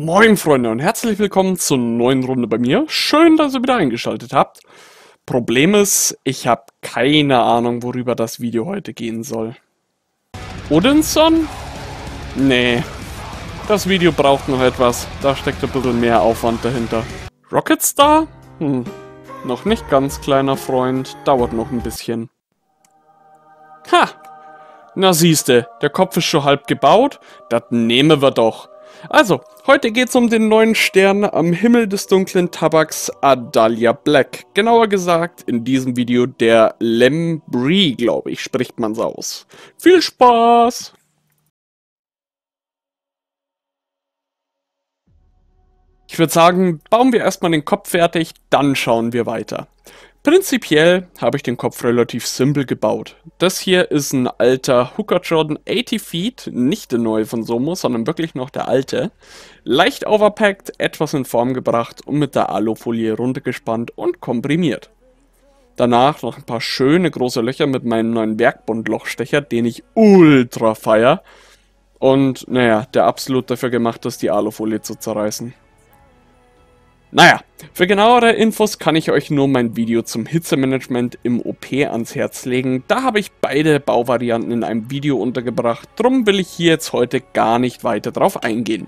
Moin Freunde und herzlich willkommen zur neuen Runde bei mir. Schön, dass ihr wieder eingeschaltet habt. Problem ist, ich habe keine Ahnung, worüber das Video heute gehen soll. Odinson? Nee, das Video braucht noch etwas. Da steckt ein bisschen mehr Aufwand dahinter. Rocketstar? Noch nicht ganz, kleiner Freund. Dauert noch ein bisschen. Ha! Na siehste, der Kopf ist schon halb gebaut. Das nehmen wir doch. Also, heute geht's um den neuen Stern am Himmel des dunklen Tabaks, Adalia Black. Genauer gesagt, in diesem Video der Lembrie, glaube ich, spricht man's aus. Viel Spaß! Ich würde sagen, bauen wir erstmal den Kopf fertig, dann schauen wir weiter. Prinzipiell habe ich den Kopf relativ simpel gebaut. Das hier ist ein alter Hooker Jordan 80 Feet, nicht der neue von Somo, sondern wirklich noch der alte. Leicht overpacked, etwas in Form gebracht und mit der Alufolie runtergespannt und komprimiert. Danach noch ein paar schöne große Löcher mit meinem neuen Werkbundlochstecher, den ich ultra feier. Und naja, der absolut dafür gemacht ist, die Alufolie zu zerreißen. Naja, für genauere Infos kann ich euch nur mein Video zum Hitzemanagement im OP ans Herz legen. Da habe ich beide Bauvarianten in einem Video untergebracht, drum will ich hier jetzt heute gar nicht weiter drauf eingehen.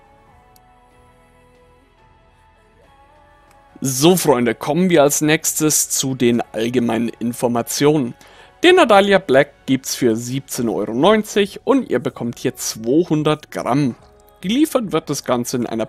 So Freunde, kommen wir als nächstes zu den allgemeinen Informationen. Den Adalia Black gibt's für 17,90 € und ihr bekommt hier 200 Gramm. Geliefert wird das Ganze in einer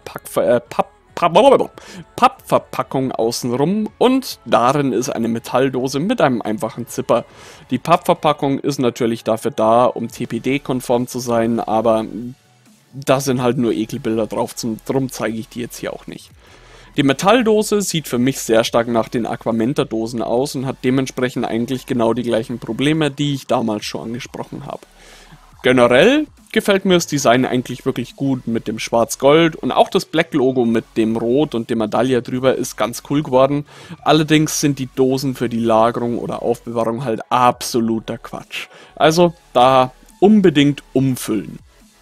Pappverpackung außenrum und darin ist eine Metalldose mit einem einfachen Zipper. Die Pappverpackung ist natürlich dafür da, um TPD-konform zu sein, aber da sind halt nur Ekelbilder drauf, drum zeige ich die jetzt hier auch nicht. Die Metalldose sieht für mich sehr stark nach den Aquamenta-Dosen aus und hat dementsprechend eigentlich genau die gleichen Probleme, die ich damals schon angesprochen habe. Generell gefällt mir das Design eigentlich wirklich gut mit dem Schwarz-Gold und auch das Black-Logo mit dem Rot und dem Adalia drüber ist ganz cool geworden. Allerdings sind die Dosen für die Lagerung oder Aufbewahrung halt absoluter Quatsch. Also da unbedingt umfüllen.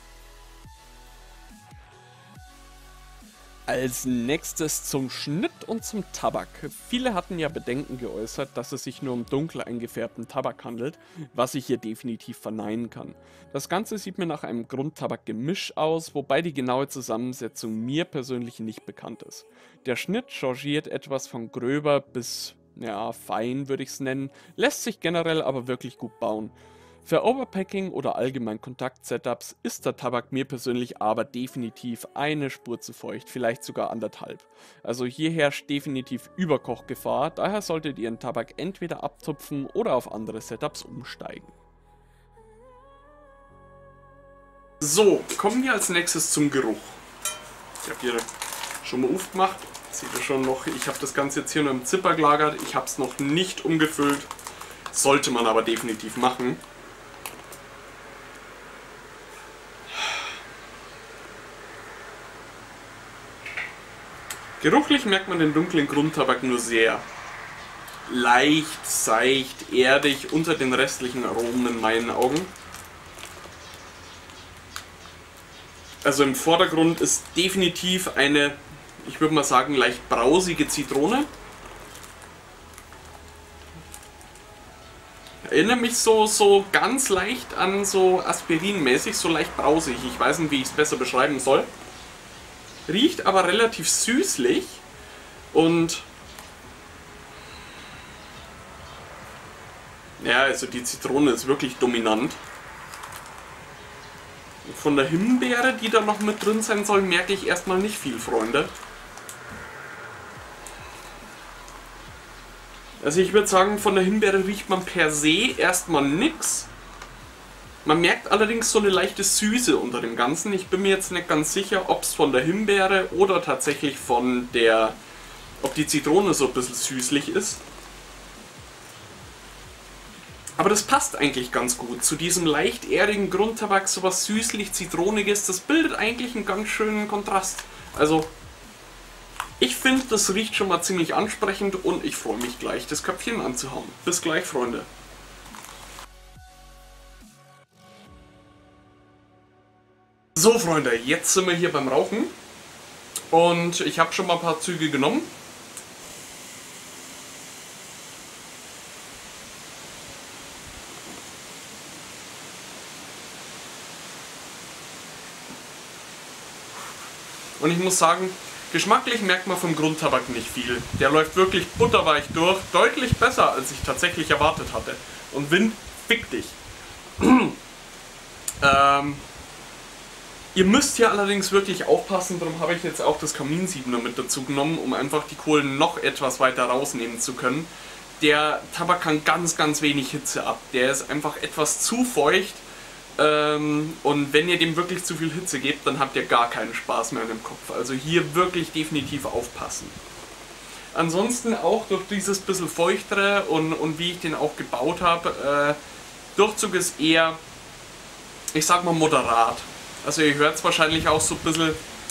Als nächstes zum Schnitt und zum Tabak. Viele hatten ja Bedenken geäußert, dass es sich nur um dunkel eingefärbten Tabak handelt, was ich hier definitiv verneinen kann. Das Ganze sieht mir nach einem Grundtabakgemisch aus, wobei die genaue Zusammensetzung mir persönlich nicht bekannt ist. Der Schnitt changiert etwas von gröber bis, ja, fein würde ich es nennen, lässt sich generell aber wirklich gut bauen. Für Overpacking oder allgemein Kontakt-Setups ist der Tabak mir persönlich aber definitiv eine Spur zu feucht, vielleicht sogar 1,5. Also hier herrscht definitiv Überkochgefahr, daher solltet ihr den Tabak entweder abtupfen oder auf andere Setups umsteigen. So, kommen wir als nächstes zum Geruch. Ich habe hier schon mal aufgemacht, seht ihr schon noch, ich habe das Ganze jetzt hier nur im Zipper gelagert, ich habe es noch nicht umgefüllt, sollte man aber definitiv machen. Geruchlich merkt man den dunklen Grundtabak nur sehr. Leicht, seicht, erdig unter den restlichen Aromen in meinen Augen. Also im Vordergrund ist definitiv eine, ich würde mal sagen, leicht brausige Zitrone. Erinnere mich so ganz leicht an so Aspirin-mäßig, so leicht brausig. Ich weiß nicht, wie ich es besser beschreiben soll. Riecht aber relativ süßlich und ja, also die Zitrone ist wirklich dominant. Von der Himbeere, die da noch mit drin sein soll, merke ich erstmal nicht viel, Freunde. Also ich würde sagen, von der Himbeere riecht man per se erstmal nix. Man merkt allerdings so eine leichte Süße unter dem Ganzen. Ich bin mir jetzt nicht ganz sicher, ob es von der Himbeere oder tatsächlich von der, ob die Zitrone so ein bisschen süßlich ist. Aber das passt eigentlich ganz gut zu diesem leicht erdigen Grundtabak, sowas süßlich-zitroniges. Das bildet eigentlich einen ganz schönen Kontrast. Also ich finde, das riecht schon mal ziemlich ansprechend und ich freue mich gleich, das Köpfchen anzuhauen. Bis gleich, Freunde. So Freunde, jetzt sind wir hier beim Rauchen. Und ich habe schon mal ein paar Züge genommen. Und ich muss sagen, geschmacklich merkt man vom Grundtabak nicht viel. Der läuft wirklich butterweich durch, deutlich besser, als ich tatsächlich erwartet hatte. Und Wind, fick dich. Ihr müsst hier allerdings wirklich aufpassen, darum habe ich jetzt auch das Kaminsieb noch mit dazu genommen, um einfach die Kohlen noch etwas weiter rausnehmen zu können. Der Tabak kann ganz, ganz wenig Hitze ab. Der ist einfach etwas zu feucht. Und wenn ihr dem wirklich zu viel Hitze gebt, dann habt ihr gar keinen Spaß mehr im Kopf. Also hier wirklich definitiv aufpassen. Ansonsten auch durch dieses bisschen feuchtere und wie ich den auch gebaut habe, Durchzug ist eher, ich sag mal, moderat. Also ihr hört es wahrscheinlich auch so ein bisschen.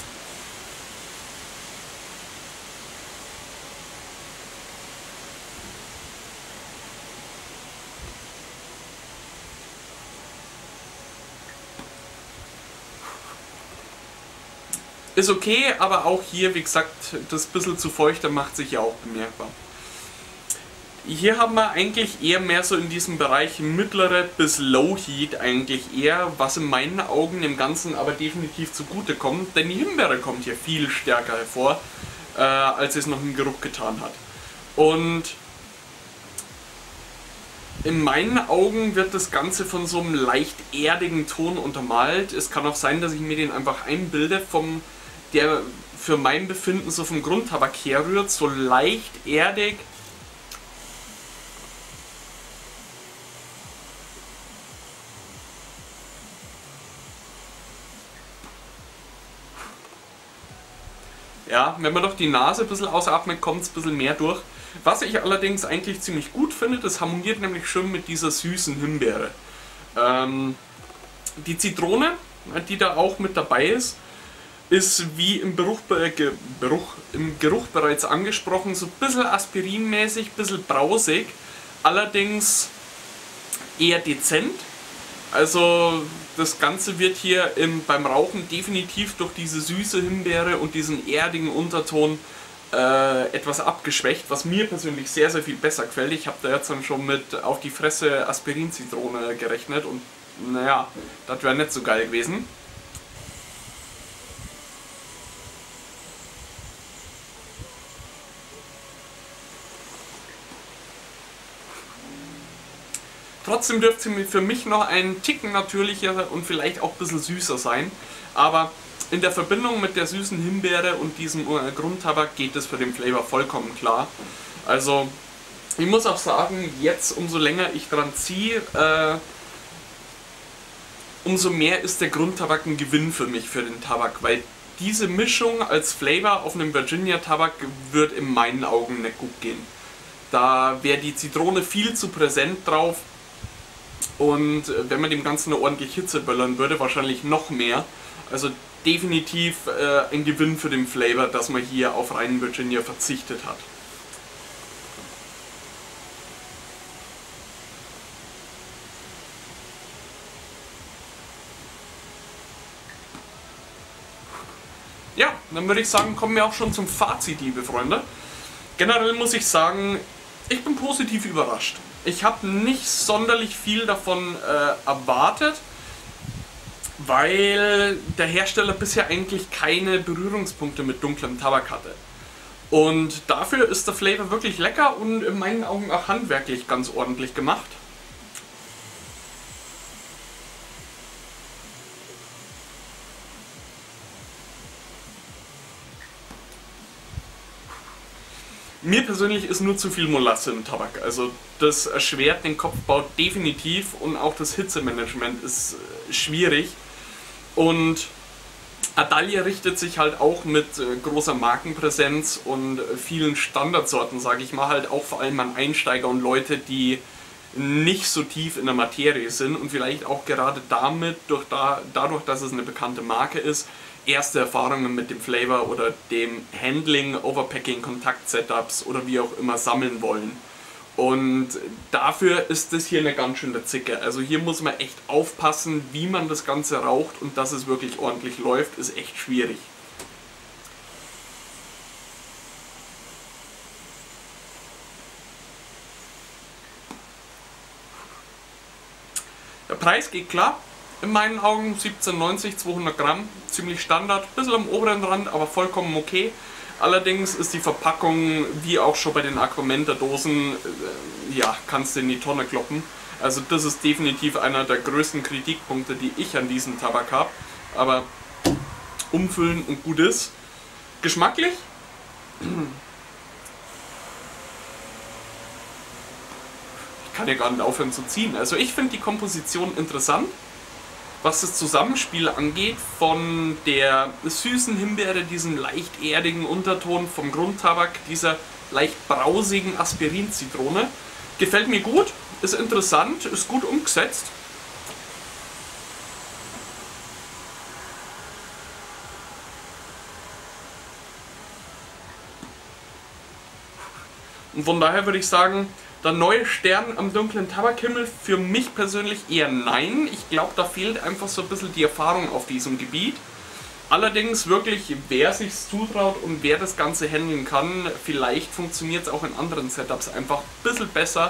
Ist okay, aber auch hier, wie gesagt, das bisschen zu feuchter macht sich ja auch bemerkbar. Hier haben wir eigentlich eher mehr so in diesem Bereich mittlere bis Low Heat eigentlich eher, was in meinen Augen dem Ganzen aber definitiv zugute kommt, denn die Himbeere kommt hier viel stärker hervor, als es noch im Geruch getan hat. Und in meinen Augen wird das Ganze von so einem leicht erdigen Ton untermalt. Es kann auch sein, dass ich mir den einfach einbilde, der für mein Befinden so vom Grundtabak herrührt, so leicht erdig. Ja, wenn man doch die Nase ein bisschen ausatmet, kommt es ein bisschen mehr durch. Was ich allerdings eigentlich ziemlich gut finde, das harmoniert nämlich schön mit dieser süßen Himbeere. Die Zitrone, die da auch mit dabei ist wie im Geruch bereits angesprochen, so ein bisschen aspirinmäßig, ein bisschen brausig, allerdings eher dezent. Also das Ganze wird hier beim Rauchen definitiv durch diese süße Himbeere und diesen erdigen Unterton etwas abgeschwächt, was mir persönlich sehr, sehr viel besser gefällt. Ich habe da jetzt dann schon mit auf die Fresse Aspirin-Zitrone gerechnet und naja, das wäre nicht so geil gewesen. Trotzdem dürfte sie für mich noch ein Ticken natürlicher und vielleicht auch ein bisschen süßer sein. Aber in der Verbindung mit der süßen Himbeere und diesem Grundtabak geht es für den Flavor vollkommen klar. Also ich muss auch sagen, jetzt umso länger ich dran ziehe, umso mehr ist der Grundtabak ein Gewinn für mich, für den Tabak. Weil diese Mischung als Flavor auf einem Virginia Tabak wird in meinen Augen nicht gut gehen. Da wäre die Zitrone viel zu präsent drauf. Und wenn man dem Ganzen eine ordentliche Hitze böllern würde, wahrscheinlich noch mehr. Also definitiv ein Gewinn für den Flavor, dass man hier auf reinen Virginia verzichtet hat. Ja, dann würde ich sagen, kommen wir auch schon zum Fazit, liebe Freunde. Generell muss ich sagen, ich bin positiv überrascht. Ich habe nicht sonderlich viel davon erwartet, weil der Hersteller bisher eigentlich keine Berührungspunkte mit dunklem Tabak hatte. Und dafür ist der Flavor wirklich lecker und in meinen Augen auch handwerklich ganz ordentlich gemacht. Mir persönlich ist nur zu viel Molasse im Tabak. Also das erschwert den Kopfbau definitiv und auch das Hitzemanagement ist schwierig. Und Adalia richtet sich halt auch mit großer Markenpräsenz und vielen Standardsorten, sage ich mal, halt auch vor allem an Einsteiger und Leute, die nicht so tief in der Materie sind und vielleicht auch gerade dadurch, dass es eine bekannte Marke ist, erste Erfahrungen mit dem Flavor oder dem Handling, Overpacking, Kontakt-Setups oder wie auch immer sammeln wollen. Und dafür ist das hier eine ganz schöne Zicke. Also hier muss man echt aufpassen, wie man das Ganze raucht und dass es wirklich ordentlich läuft, ist echt schwierig. Der Preis geht klar. In meinen Augen 17,90, 200 Gramm, ziemlich Standard, bisschen am oberen Rand, aber vollkommen okay. Allerdings ist die Verpackung, wie auch schon bei den Aquamenta-Dosen, ja, kannst du in die Tonne kloppen. Also das ist definitiv einer der größten Kritikpunkte, die ich an diesem Tabak habe. Aber umfüllen und gut ist. Geschmacklich? Ich kann ja gar nicht aufhören zu ziehen. Also ich finde die Komposition interessant. Was das Zusammenspiel angeht, von der süßen Himbeere, diesem leicht erdigen Unterton vom Grundtabak, dieser leicht brausigen Aspirin-Zitrone. Gefällt mir gut, ist interessant, ist gut umgesetzt. Und von daher würde ich sagen, der neue Stern am dunklen Tabakhimmel für mich persönlich eher nein. Ich glaube, da fehlt einfach so ein bisschen die Erfahrung auf diesem Gebiet. Allerdings wirklich, wer sich's zutraut und wer das Ganze handeln kann, vielleicht funktioniert es auch in anderen Setups einfach ein bisschen besser.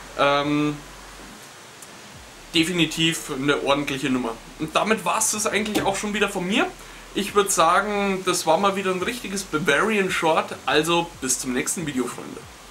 Definitiv eine ordentliche Nummer. Und damit war es das eigentlich auch schon wieder von mir. Ich würde sagen, das war mal wieder ein richtiges Bavarian Short, also bis zum nächsten Video, Freunde.